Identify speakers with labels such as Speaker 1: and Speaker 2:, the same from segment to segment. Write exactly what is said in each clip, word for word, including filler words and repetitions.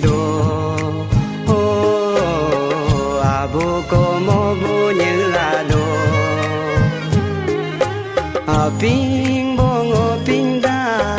Speaker 1: do. Oh, abo como bu như là do. Aping bongo pinda.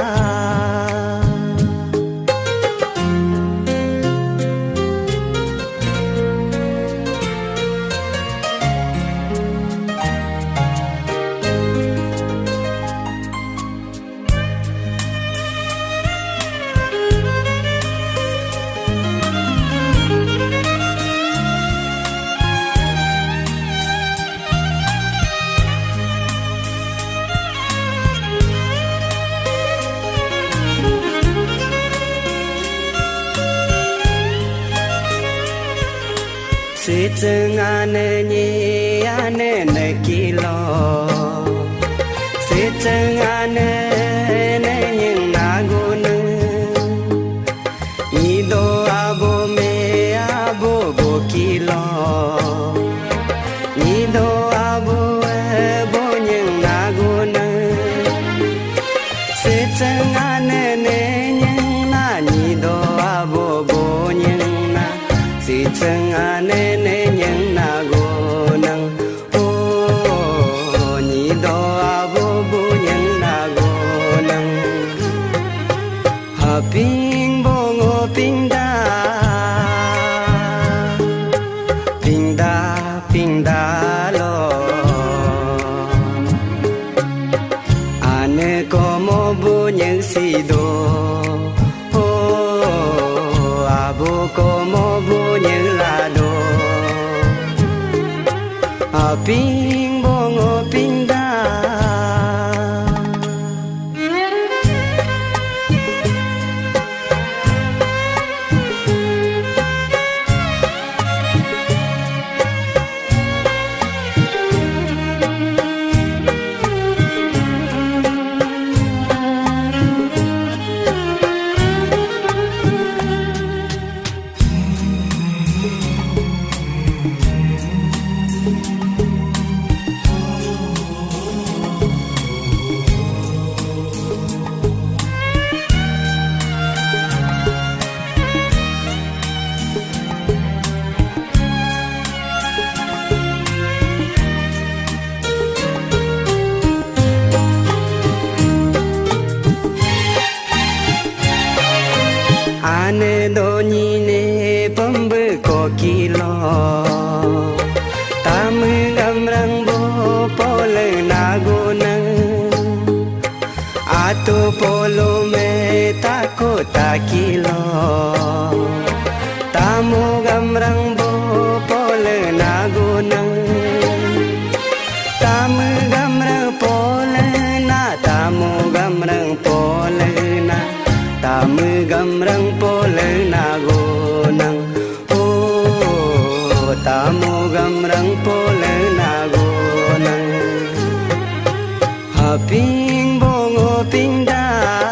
Speaker 1: Si chân ane nhi ane ne kilo. Si chân ane ne nhưng na gu nu. Nhi do abo me abo bo kilo. Nhi do abo e bo nhưng na gu nu. Si chân ane ne nhưng na nhi do abo bo nhưng na. Si chân ane ne nhưng na go nang. Oh, nhi do abo bu nhưng na go nang. Ha ping bongo ping da. Ping da ping da lo. Ane como bu nhưng si do. Oh, abo como bu như là do. Aping bongo pinda. Ane do nhi ne pambu ko kilo. Tamu gamrang bo pole nago nang. Atu polo me tako takilo. Tamu gamrang bo pole nago nang. Tamu gamrang pole na. Tamu gamrang pole na. Tamu gamrang pole nago nang. Oh, tamu gamrang pole nago nang. Haping bongo pinda.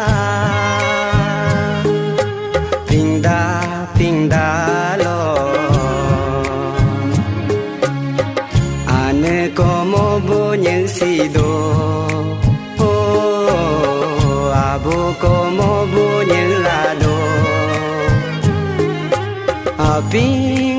Speaker 1: Pinda pinda lo. Ane como bu như si do. Oh, abo como bu như là do. Aping